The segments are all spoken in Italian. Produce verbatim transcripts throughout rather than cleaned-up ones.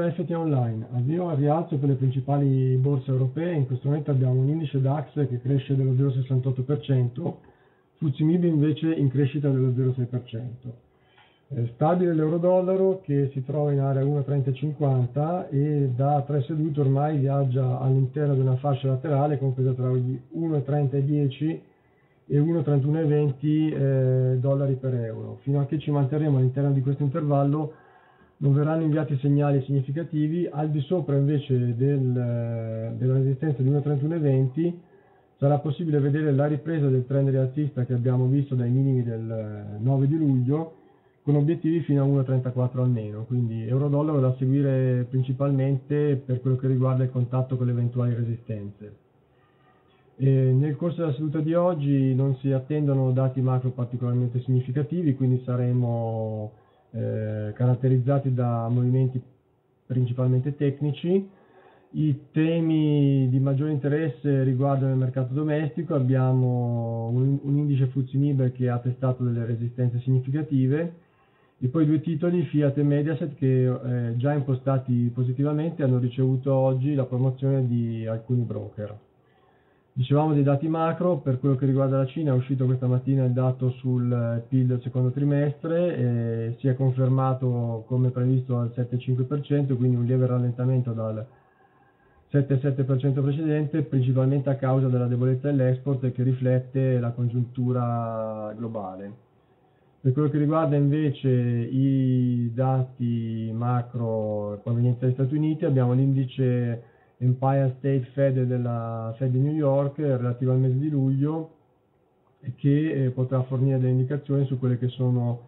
F T Online, avvio al rialzo per le principali borse europee. In questo momento abbiamo un indice DAX che cresce dello zero virgola sessantotto per cento, F T S E M I B invece in crescita dello zero virgola sei per cento. Eh, stabile l'euro-dollaro che si trova in area uno virgola trenta cinquanta e da tre sedute ormai viaggia all'interno di una fascia laterale compresa tra gli uno virgola trenta dieci e uno virgola trentuno venti eh, dollari per euro. Fino a che ci manterremo all'interno di questo intervallo non verranno inviati segnali significativi. Al di sopra invece del, della resistenza di uno virgola trentuno venti sarà possibile vedere la ripresa del trend rialzista che abbiamo visto dai minimi del nove di luglio, con obiettivi fino a uno virgola trentaquattro almeno, quindi euro-dollaro da seguire principalmente per quello che riguarda il contatto con le eventuali resistenze. E nel corso della seduta di oggi non si attendono dati macro particolarmente significativi, quindi saremo eh, caratterizzati da movimenti principalmente tecnici. I temi di maggiore interesse riguardano il mercato domestico. Abbiamo un, un indice F T S E M I B che ha testato delle resistenze significative e poi due titoli, Fiat e Mediaset, che eh, già impostati positivamente hanno ricevuto oggi la promozione di alcuni broker. Dicevamo dei dati macro. Per quello che riguarda la Cina è uscito questa mattina il dato sul P I L del secondo trimestre e si è confermato come previsto al sette virgola cinque per cento, quindi un lieve rallentamento dal sette virgola sette per cento precedente, principalmente a causa della debolezza dell'export che riflette la congiuntura globale. Per quello che riguarda invece i dati macro provenienti dagli Stati Uniti, abbiamo l'indice Empire State Fed della Fed di New York relativo al mese di luglio, che eh, potrà fornire delle indicazioni su quelle che sono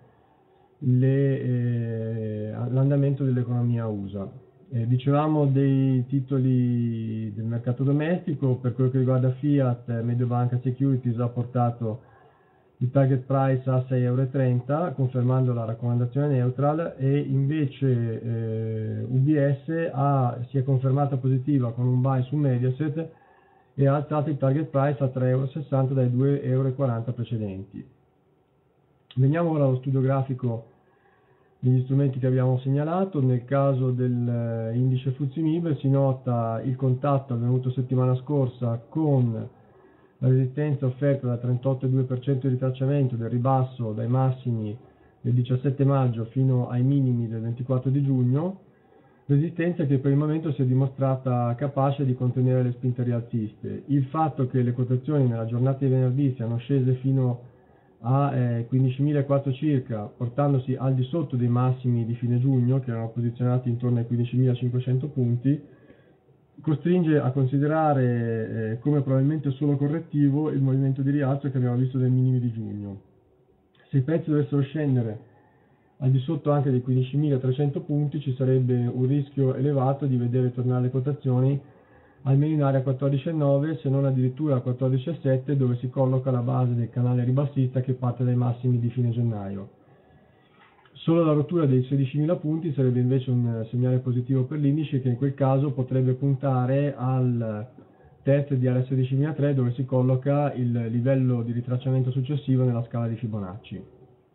eh, l'andamento dell'economia U S A. Eh, dicevamo dei titoli del mercato domestico. Per quello che riguarda Fiat, Mediobanca Securities ha portato il target price a sei virgola trenta euro, confermando la raccomandazione neutral, e invece eh, U B S ha, si è confermata positiva con un buy su Mediaset e ha alzato il target price a tre virgola sessanta euro dai due virgola quaranta euro precedenti. Veniamo ora allo studio grafico degli strumenti che abbiamo segnalato. Nel caso dell'indice F T S E M I B si nota il contatto avvenuto settimana scorsa con la resistenza offerta da trentotto virgola due per cento di ritracciamento del ribasso dai massimi del diciassette maggio fino ai minimi del ventiquattro di giugno, resistenza che per il momento si è dimostrata capace di contenere le spinte rialziste. Il fatto che le quotazioni nella giornata di venerdì siano scese fino a eh, quindicimilaquattrocento circa, portandosi al di sotto dei massimi di fine giugno, che erano posizionati intorno ai quindicimilacinquecento punti, costringe a considerare eh, come probabilmente solo correttivo il movimento di rialzo che abbiamo visto dai minimi di giugno. Se i prezzi dovessero scendere al di sotto anche dei quindicimilatrecento punti, ci sarebbe un rischio elevato di vedere tornare le quotazioni almeno in area quattordici virgola nove, se non addirittura quattordici virgola sette, dove si colloca la base del canale ribassista che parte dai massimi di fine gennaio. Solo la rottura dei sedicimila punti sarebbe invece un segnale positivo per l'indice, che in quel caso potrebbe puntare al test di area sedicimilatré, dove si colloca il livello di ritracciamento successivo nella scala di Fibonacci.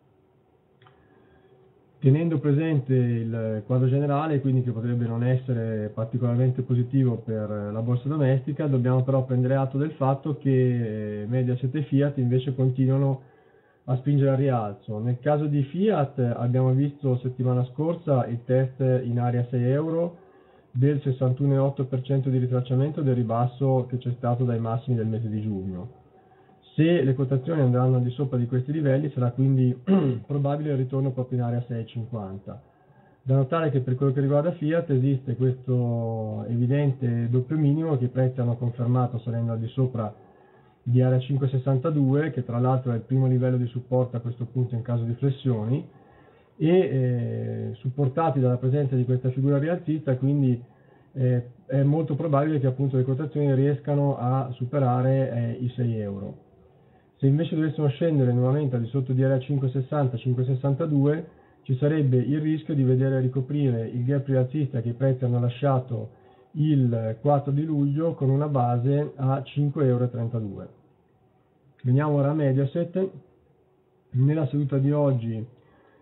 Tenendo presente il quadro generale, quindi che potrebbe non essere particolarmente positivo per la borsa domestica, dobbiamo però prendere atto del fatto che Mediaset e Fiat invece continuano a spingere al rialzo. Nel caso di Fiat abbiamo visto settimana scorsa il test in area sei euro del sessantuno virgola otto per cento di ritracciamento del ribasso che c'è stato dai massimi del mese di giugno. Se le quotazioni andranno al di sopra di questi livelli sarà quindi probabile il ritorno proprio in area sei virgola cinquanta. Da notare che per quello che riguarda Fiat esiste questo evidente doppio minimo che i prezzi hanno confermato salendo al di sopra di area cinque virgola sessantadue, che tra l'altro è il primo livello di supporto a questo punto in caso di flessioni, e eh, supportati dalla presenza di questa figura rialzista, quindi eh, è molto probabile che appunto le quotazioni riescano a superare eh, i sei euro. Se invece dovessero scendere nuovamente al di sotto di area cinque virgola sessanta cinque virgola sessantadue, ci sarebbe il rischio di vedere ricoprire il gap rialzista che i prezzi hanno lasciato il quattro di luglio con una base a cinque virgola trentadue euro. Veniamo ora a Mediaset. Nella seduta di oggi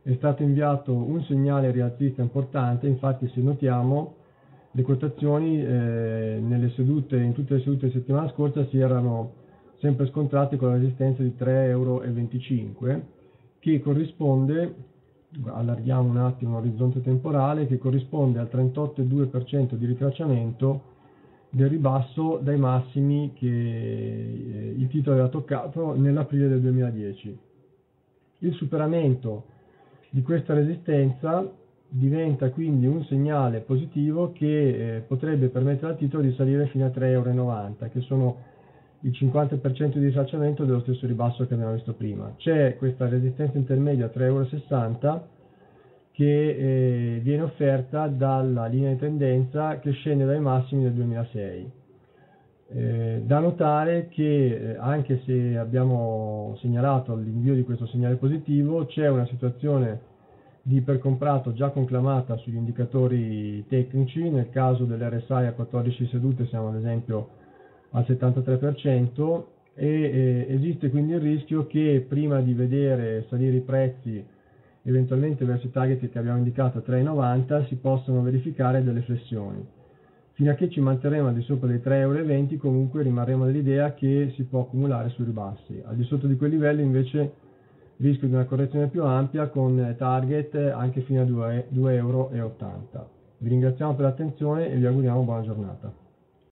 è stato inviato un segnale rialzista importante. Infatti, se notiamo, le quotazioni eh, nelle sedute, in tutte le sedute di settimana scorsa si erano sempre scontrate con la resistenza di tre virgola venticinque euro, che corrisponde, allarghiamo un attimo l'orizzonte temporale, che corrisponde al trentotto virgola due per cento di ritracciamento del ribasso dai massimi che eh, il titolo aveva toccato nell'aprile del duemiladieci. Il superamento di questa resistenza diventa quindi un segnale positivo che eh, potrebbe permettere al titolo di salire fino a tre virgola novanta euro, che sono il cinquanta per cento di ritracciamento dello stesso ribasso che abbiamo visto prima. C'è questa resistenza intermedia a tre virgola sessanta euro che eh, viene offerta dalla linea di tendenza che scende dai massimi del duemilasei. Eh, da notare che eh, anche se abbiamo segnalato l'invio di questo segnale positivo, c'è una situazione di ipercomprato già conclamata sugli indicatori tecnici. Nel caso dell'R S I a quattordici sedute siamo ad esempio al settantatré per cento e eh, esiste quindi il rischio che prima di vedere salire i prezzi eventualmente verso i target che abbiamo indicato a tre virgola novanta si possano verificare delle flessioni. Fino a che ci manterremo al di sopra dei tre virgola venti euro comunque rimarremo dell'idea che si può accumulare sui ribassi. Al di sotto di quei livelli invece rischio di una correzione più ampia con target anche fino a due virgola ottanta euro. Vi ringraziamo per l'attenzione e vi auguriamo buona giornata.